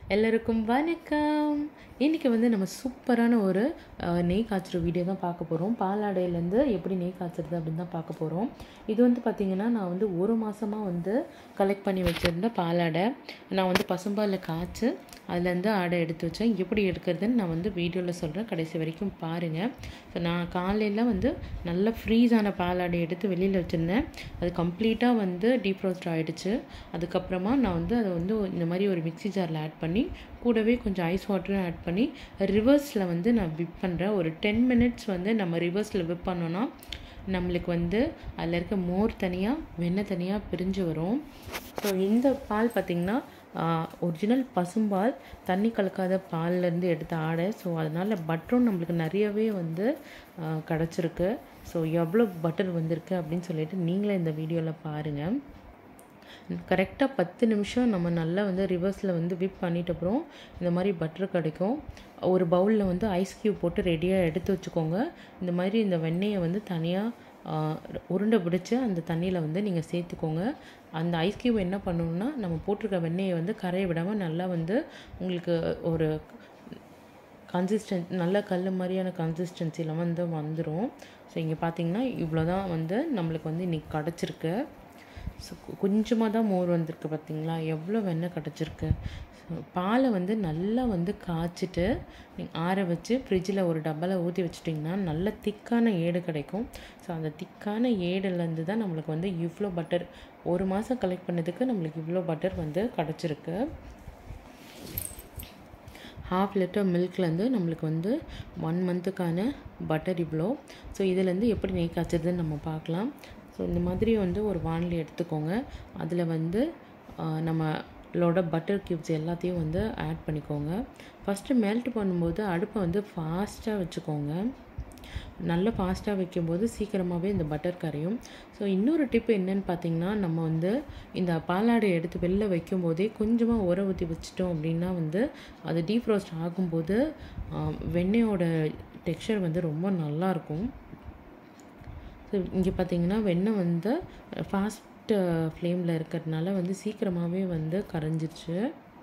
எல்லாருக்கும் வணக்கம். இன்றைக்கி வந்து நம்ம சூப்பரான ஒரு நெய் காய்ச்சுற வீடியோ தான் பார்க்க போகிறோம். பாலாடையிலேருந்து எப்படி நெய் காய்ச்சுறது அப்படின்னு தான் பார்க்க போகிறோம். இது வந்து பார்த்திங்கன்னா நான் வந்து ஒரு மாதமாக வந்து கலெக்ட் பண்ணி வச்சுருந்த பாலாடை நான் வந்து பசும்பாலில் காய்ச்சி அதுலேருந்து ஆடை எடுத்து வச்சேன். எப்படி எடுக்கிறதுன்னு நான் வந்து வீடியோவில் சொல்கிறேன், கடைசி வரைக்கும் பாருங்கள். ஸோ நான் காலையில் வந்து நல்ல ஃப்ரீஸான பாலாடை எடுத்து வெளியில் வச்சுருந்தேன். அது கம்ப்ளீட்டாக வந்து டீஃப்ரோஸ்ட் ஆகிடுச்சு. அதுக்கப்புறமா நான் வந்து அதை வந்து இந்த மாதிரி ஒரு மிக்ஸி ஜாரில் ஆட் பண்ணி கூடவே கொஞ்சம் ஐஸ் வாட்டரும் ஆட் பண்ணி ரிவர்ஸில் வந்து நான் விப் பண்ணுறேன். ஒரு 10 மினிட்ஸ் வந்து நம்ம ரிவர்ஸில் விப் பண்ணோன்னா நம்மளுக்கு வந்து அதில் இருக்க மோர் தனியாக வெண்ணெய் தனியாக பிரிஞ்சு வரும். ஸோ இந்த பால் பார்த்திங்கன்னா ஒரிஜினல் பசும்பால், தண்ணி கலக்காத பால்லேருந்து எடுத்த ஆடை. ஸோ அதனால் பட்டரும் நம்மளுக்கு நிறையவே வந்து கிடச்சிருக்கு. ஸோ எவ்வளோ பட்டர் வந்திருக்கு அப்படின்னு சொல்லிட்டு நீங்களே இந்த வீடியோவில் பாருங்கள். கரெக்டாக 10 நிமிஷம் நம்ம நல்லா வந்து ரிவர்ஸில் வந்து விப் பண்ணிட்ட அப்புறம் இந்த மாதிரி பட்டர் கிடைக்கும். ஒரு பவுலில் வந்து ஐஸ் க்யூப் போட்டு ரெடியாக எடுத்து வச்சுக்கோங்க. இந்த மாதிரி இந்த வெண்ணெயை வந்து தனியாக உருண்டை பிடிச்சி அந்த தண்ணியில் வந்து நீங்கள் சேர்த்துக்கோங்க. அந்த ஐஸ் க்யூப் என்ன பண்ணணுன்னா நம்ம போட்டிருக்க வெண்ணெயை வந்து கரைய விடாமல் நல்லா வந்து உங்களுக்கு ஒரு நல்ல கல் மாதிரியான கன்சிஸ்டன்சியில் வந்து வந்துடும். ஸோ இங்கே பார்த்தீங்கன்னா இவ்வளோ தான் வந்து நம்மளுக்கு வந்து இன்றைக்கி கிடச்சிருக்கு. ஸோ கொஞ்சமாக தான் மோர் வந்திருக்கு, பார்த்திங்களா எவ்வளோ வெண்ணெய் கிடச்சிருக்கு. பாலை வந்து நல்லா வந்து காய்ச்சிட்டு நீங்கள் ஆற வச்சு ஃப்ரிட்ஜில் ஒரு டப்பாவில் ஊற்றி வச்சிட்டிங்கன்னா நல்ல திக்கான ஏடு கிடைக்கும். ஸோ அந்த திக்கான ஏடுலேருந்து தான் நம்மளுக்கு வந்து இவ்வளோ பட்டர், ஒரு மாதம் கலெக்ட் பண்ணதுக்கு நம்மளுக்கு இவ்வளோ பட்டர் வந்து கிடச்சிருக்கு. 1/2 லிட்டர் மில்க்லேருந்து நம்மளுக்கு வந்து 1 மந்த்துக்கான பட்டர் இவ்வளோ. ஸோ இதுலேருந்து எப்படி நெய் காய்ச்சதுன்னு நம்ம பார்க்கலாம். ஸோ இந்த மாதிரி வந்து ஒரு வானலி எடுத்துக்கோங்க. அதில் வந்து நம்மளோட பட்டர் க்யூப்ஸ் எல்லாத்தையும் வந்து ஆட் பண்ணிக்கோங்க. ஃபஸ்ட்டு மெல்ட் பண்ணும்போது அடுப்பை வந்து ஃபாஸ்ட்டாக வச்சுக்கோங்க. நல்லா ஃபாஸ்ட்டாக வைக்கும்போது சீக்கிரமாகவே இந்த பட்டர் கரையும். ஸோ இன்னொரு டிப்பு என்னென்னு பார்த்திங்கன்னா, நம்ம வந்து இந்த பாலாடை எடுத்து வெளில வைக்கும்போதே கொஞ்சமாக உர ஊற்றி வச்சிட்டோம் அப்படின்னா வந்து அது டீஃப்ரோஸ்ட் ஆகும்போது வெண்ணெயோட டெக்ஸ்சர் வந்து ரொம்ப நல்லாயிருக்கும். ஸோ இங்கே பார்த்திங்கன்னா வெண்ணெய் வந்து ஃபாஸ்ட் ஃப்ளேமில் இருக்கிறதுனால வந்து சீக்கிரமாகவே வந்து கரைஞ்சிருச்சு.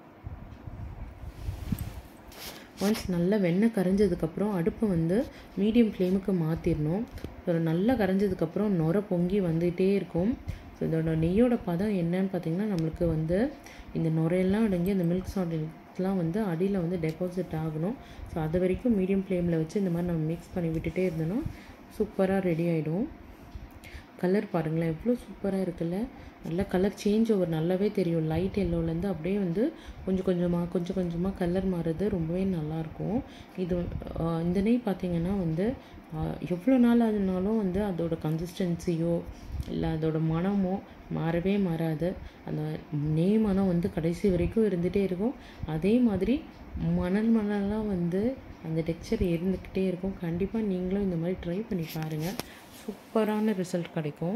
ஒன்ஸ் நல்லா வெண்ணெய் கரைஞ்சதுக்கப்புறம் அடுப்பை வந்து மீடியம் ஃப்ளேமுக்கு மாற்றிடணும். ஸோ நல்லா கரைஞ்சதுக்கப்புறம் நுர பொங்கி வந்துகிட்டே இருக்கும். ஸோ இதோட நெய்யோட பதம் என்னன்னு பார்த்திங்கன்னா நம்மளுக்கு வந்து இந்த நுரையெல்லாம் அடங்கி அந்த மில்க் சாலிட்லாம் வந்து அடியில் வந்து டெபாசிட் ஆகணும். ஸோ அது வரைக்கும் மீடியம் ஃப்ளேமில் வச்சு இந்த மாதிரி நம்ம மிக்ஸ் பண்ணி விட்டுட்டே இருந்தோன்னா சூப்பராக ரெடி ஆகிடும். கலர் பாருங்களேன் எவ்வளோ சூப்பராக இருக்குல்ல. நல்லா கலர் சேஞ்ச் ஓவர் நல்லாவே தெரியும். லைட் எல்லோலேருந்து அப்படியே வந்து கொஞ்சம் கொஞ்சமாக கலர் மாறுறது ரொம்பவே நல்லாயிருக்கும். இது இந்த நெய் பார்த்திங்கன்னா வந்து எவ்வளோ நாள் ஆனாலும் வந்து அதோட கன்சிஸ்டன்சியோ இல்லை அதோட மனமோ மாறவே மாறாது. அந்த நெய் மனம் வந்து கடைசி வரைக்கும் இருந்துகிட்டே இருக்கும். அதே மாதிரி மணலாக வந்து அந்த டெக்ஸ்சர் இருந்துக்கிட்டே இருக்கும். கண்டிப்பாக நீங்களும் இந்த மாதிரி ட்ரை பண்ணி பாருங்கள், சூப்பரான ரிசல்ட் கிடைக்கும்.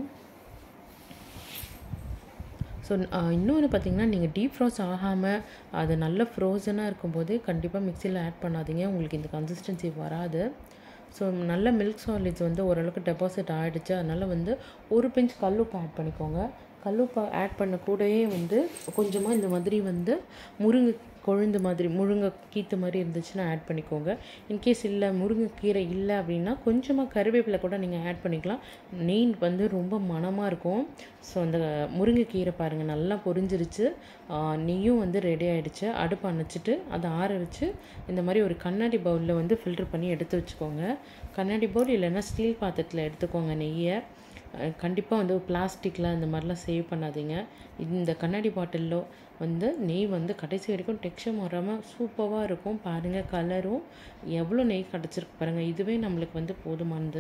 ஸோ இன்னொன்று பார்த்திங்கன்னா, நீங்கள் டீஃப்ரோஸ்ட் ஆகாமல் அது நல்ல ஃப்ரோசனாக இருக்கும்போது கண்டிப்பாக மிக்சியில் ஆட் பண்ணாதீங்க, உங்களுக்கு இந்த கன்சிஸ்டன்சி வராது. ஸோ நல்ல மில்க் சாலிட்ஸ் வந்து ஓரளவுக்கு டெபாசிட் ஆகிடுச்சு. அதனால் வந்து ஒரு பிஞ்ச் கல்லுப்பு ஆட் பண்ணிக்கோங்க. கல்லுப்பு ஆட் பண்ண கூடயே வந்து கொஞ்சமாக இந்த மாதிரி வந்து முருங்கை கொழுந்து மாதிரி முருங்கை கீத்து மாதிரி இருந்துச்சுன்னா ஆட் பண்ணிக்கோங்க. இன்கேஸ் இல்லை முருங்கைக்கீரை இல்லை அப்படின்னா கொஞ்சமாக கருவேப்பிலை கூட நீங்கள் ஆட் பண்ணிக்கலாம். நெய் வந்து ரொம்ப மணமாக இருக்கும். ஸோ அந்த முருங்கைக்கீரை பாருங்கள் நல்லா பொரிஞ்சிருச்சு. நெய்யும் வந்து ரெடி ஆகிடுச்சு. அடுப்பு அணைச்சிட்டு அதை ஆற வச்சு இந்த மாதிரி ஒரு கண்ணாடி பவுலில் வந்து ஃபில்டர் பண்ணி எடுத்து வச்சுக்கோங்க. கண்ணாடி பவுல் இல்லைன்னா ஸ்டீல் பாத்திரத்தில் எடுத்துக்கோங்க நெய்யை. கண்டிப்பாக வந்து பிளாஸ்டிக்கில் இந்த மாதிரிலாம் சேவ் பண்ணாதீங்க. இந்த கண்ணாடி பாட்டிலில் வந்து நெய் வந்து கடைசி வரைக்கும் டெக்ஸ்சர் மாறாமல் சூப்பராக இருக்கும். பாருங்கள் கலரும் எவ்வளோ நெய் கிடச்சிருக்கு பாருங்கள். இதுவே நம்மளுக்கு வந்து போதுமானது.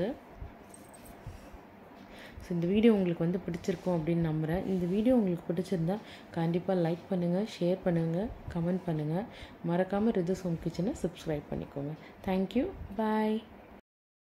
ஸோ இந்த வீடியோ உங்களுக்கு வந்து பிடிச்சிருக்கும் அப்படின்னு நம்புகிறேன். இந்த வீடியோ உங்களுக்கு பிடிச்சிருந்தா கண்டிப்பாக லைக் பண்ணுங்கள், ஷேர் பண்ணுங்கள், கமெண்ட் பண்ணுங்கள். மறக்காமல் ரிதுஸ் ஹோம் கிச்சனை சப்ஸ்கிரைப் பண்ணிக்கோங்க. தேங்க்யூ, பாய்.